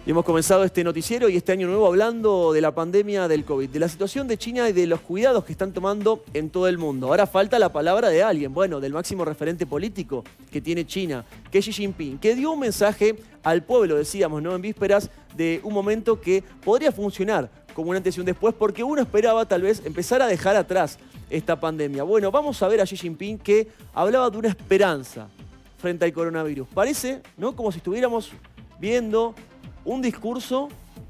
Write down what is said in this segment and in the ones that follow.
Y hemos comenzado este noticiero y este año nuevo hablando de la pandemia del COVID, de la situación de China y de los cuidados que están tomando en todo el mundo. Ahora falta la palabra de alguien, bueno, del máximo referente político que tiene China, que es Xi Jinping, que dio un mensaje al pueblo, decíamos, ¿no?, en vísperas de un momento que podría funcionar como un antes y un después, porque uno esperaba tal vez empezar a dejar atrás esta pandemia. Bueno, vamos a ver a Xi Jinping que hablaba de una esperanza frente al coronavirus. Parece, ¿no?, como si estuviéramos viendo un discurso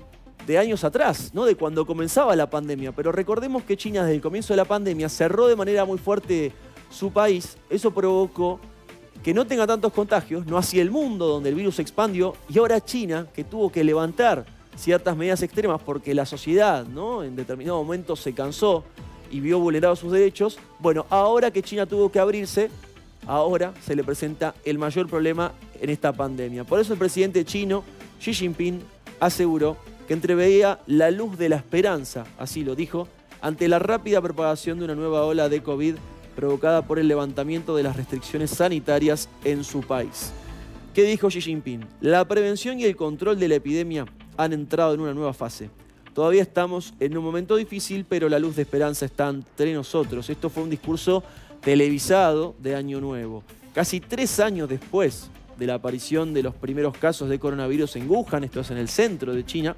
de años atrás, ¿no?, de cuando comenzaba la pandemia. Pero recordemos que China desde el comienzo de la pandemia cerró de manera muy fuerte su país. Eso provocó que no tenga tantos contagios, no así el mundo donde el virus se expandió. Y ahora China, que tuvo que levantar ciertas medidas extremas porque la sociedad, ¿no?, en determinado momento se cansó y vio vulnerados sus derechos. Bueno, ahora que China tuvo que abrirse, ahora se le presenta el mayor problema en esta pandemia. Por eso el presidente chino, Xi Jinping, aseguró que entreveía la luz de la esperanza, así lo dijo, ante la rápida propagación de una nueva ola de COVID provocada por el levantamiento de las restricciones sanitarias en su país. ¿Qué dijo Xi Jinping? La prevención y el control de la epidemia han entrado en una nueva fase. Todavía estamos en un momento difícil, pero la luz de esperanza está entre nosotros. Esto fue un discurso televisado de Año Nuevo. Casi 3 años después de la aparición de los primeros casos de coronavirus en Wuhan, esto es en el centro de China,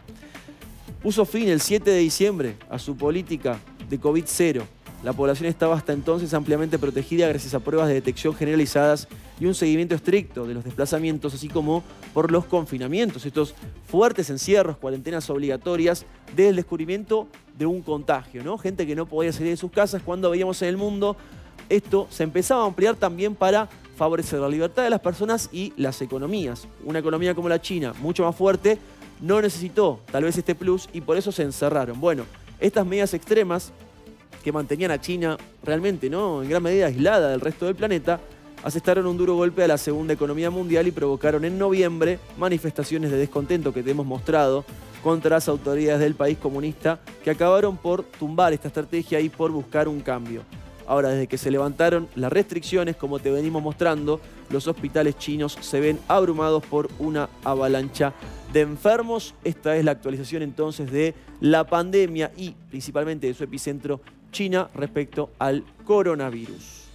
puso fin el 7 de diciembre a su política de COVID-0. La población estaba hasta entonces ampliamente protegida gracias a pruebas de detección generalizadas y un seguimiento estricto de los desplazamientos, así como por los confinamientos, estos fuertes encierros, cuarentenas obligatorias, desde el descubrimiento de un contagio, ¿no? Gente que no podía salir de sus casas. Cuando veíamos en el mundo, esto se empezaba a ampliar también para favorecer la libertad de las personas y las economías. Una economía como la China, mucho más fuerte, no necesitó tal vez este plus y por eso se encerraron. Bueno, estas medidas extremas que mantenían a China realmente, ¿no?, en gran medida aislada del resto del planeta, asestaron un duro golpe a la segunda economía mundial y provocaron en noviembre manifestaciones de descontento que te hemos mostrado contra las autoridades del país comunista, que acabaron por tumbar esta estrategia y por buscar un cambio. Ahora, desde que se levantaron las restricciones, como te venimos mostrando, los hospitales chinos se ven abrumados por una avalancha de enfermos. Esta es la actualización entonces de la pandemia y principalmente de su epicentro, China, respecto al coronavirus.